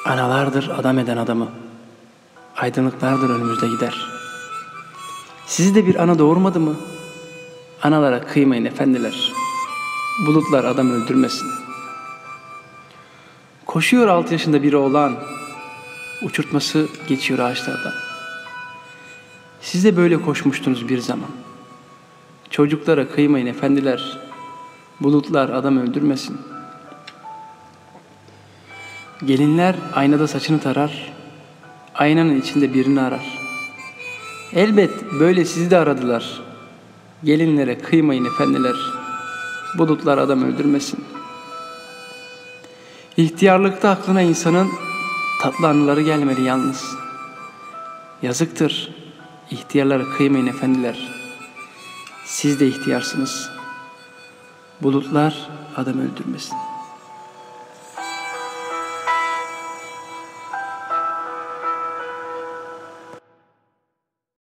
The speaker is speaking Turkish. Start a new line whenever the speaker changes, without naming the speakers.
Analardır adam eden adamı. Aydınlıklardır önümüzde gider. Sizi de bir ana doğurmadı mı? Analara kıymayın efendiler. Bulutlar adam öldürmesin. Koşuyor 6 yaşında bir oğlan. Uçurtması geçiyor ağaçlardan. Siz de böyle koşmuştunuz bir zaman. Çocuklara kıymayın efendiler. Bulutlar adam öldürmesin. Gelinler aynada saçını tarar. Aynanın içinde birini arar. Elbet böyle sizi de aradılar. Gelinlere kıymayın efendiler. Bulutlar adam öldürmesin. İhtiyarlıkta aklına insanın tatlı anıları gelmeli yalnız. Yazıktır. İhtiyarlara kıymayın efendiler. Siz de ihtiyarsınız. Bulutlar adam öldürmesin.